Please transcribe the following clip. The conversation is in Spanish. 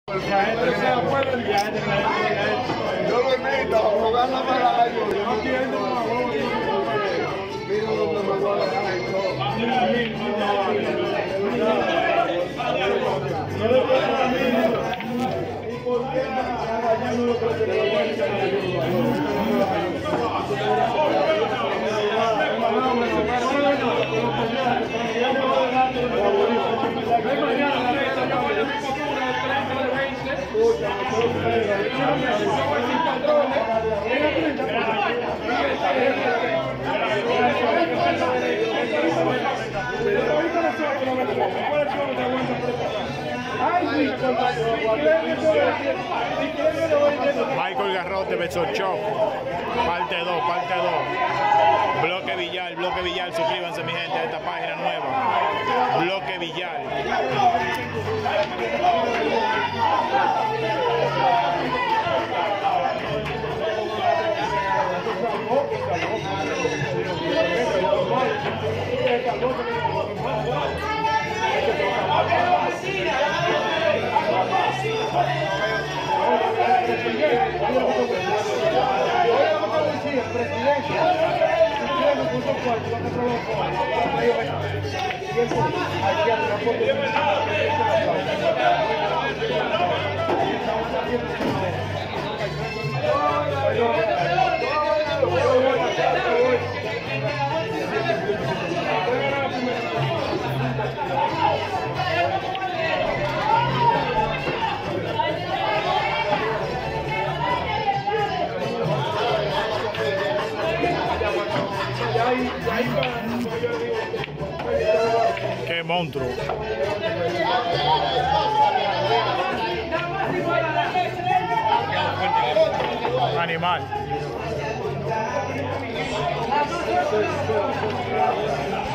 Yo lo invito a jugar la baraja. Michael Garrote versus Choc, parte 2, parte 2. Bloque Villar, suscríbanse mi gente a esta página nueva. Bloque Villar. ¡Qué monstruo! Animal.